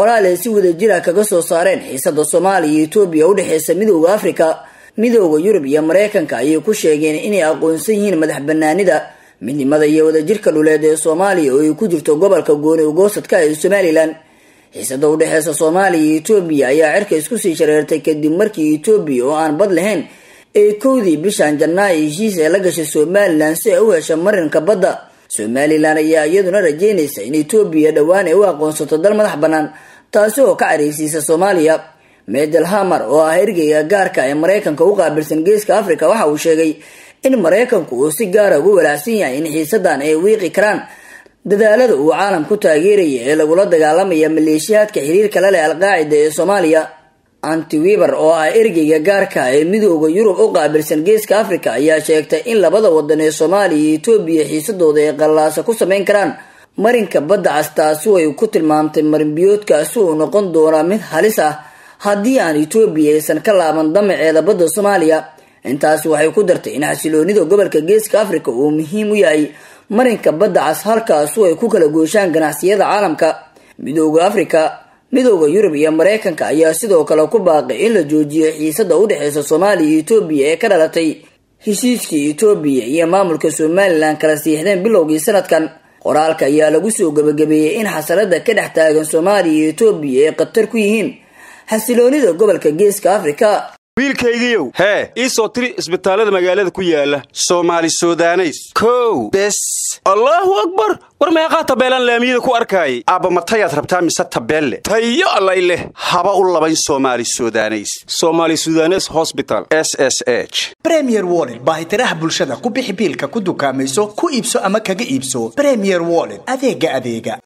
qoraal ay si wada jir ah kaga soo saareen xiisada Soomaaliya iyo Itoobiya u dhaxaysa Midowga Afrika, Midowga Yurub iyo Mareykanka ayay ku sheegeen inay aqoonsan yihiin madaxbannaanida midnimada iyo wadajirka dhuleed ee Soomaaliya oo ay ku jirto gobolka Gooni Ugoosadka ee Somaliland. xiisada u dhaxaysa Soomaaliya iyo Itoobiya ayaa cirka isku sii shareertay kadib markii Itoobiya oo aan bad lahayn ay koodii bishan Janaayo heshiis la gashay Somaliland si ay u hesho marinka badda. Somaliland ayaa iyaduna rajeynaysa in Itoobiya dhawaan ay u aqoonsato dal madax bannaan, taasi oo ka careysiisa Soomaaliya. Medel Hammer oo ah ergeyga gaarka ee Mareykanka u qaabilsan Geeska Afrika waxa uu sheegay in Mareykanku uu si gaar ah ugu walaacsan yahay in xiisadan ay wiiqi karaan dadaalada uu caalamku taageeraya ee lagula dagaalamaya maleeshiyaadka xiriirka la leh Al-Qaacida ee Soomaaliya. Anti Weber oo ah ergeyga gaarka ee Midowga Yurub u qaabilsan Geeska Afrika ayaa sheegtay in labada wadan ee Soomaaliya iyo Itoobiya xiisadooda ay qallaasa ku sameyn karaan marinka badda cas, taasi oo ay ku tilmaamtay marin biyoodkaasi uu noqon doona mid halis ah haddii aan Itoobiya aysan ka laaban damaceeda badda Soomaaliya. intaas waxay ku dartay in xasiloonida gobolka Geeska Afrika uu muhiim u yahay marinka badda cas, halkaas oo ay ku kala gooshaan ganacsiyada caalamka. Midowga Afrika, Midowga Yurub iyo Mareykanka ayaa sidoo kale ku baaqay in la joojiyo xiisada u dhaxaysa Soomaaliya iyo Itoobiya ee ka dhalatay heshiiskii Itoobiya iyo maamulka Somaliland kala siixdeen bilowgii sanadkan. qoraalka ayaa lagu soo gabagabeeyay in xasalada ka dhex taagan Soomaaliya iyo Itoobiya ay qatar ku yihiin xasiloonida gobolka Geeska Afrika. wiilkaygiiyow ii soo tiri isbitaalada magaalada ku yaala Soomaali Sudaneys kow bes Allahu Akbar war meeqa tabeelan laamiyada ku arkay aba matayaad rabtaa mise tabeelle tayo allayle haba u labayn Soomaali Sudaneys Hospital SSH Premier Wallet baahitiraha bulshada ku bixi biilka ku dukaamayso ku iibso ama kaga iibso Premier Wallet adeega